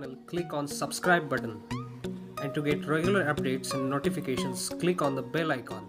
channel, click on subscribe button. And to get regular updates and notifications, click on the bell icon.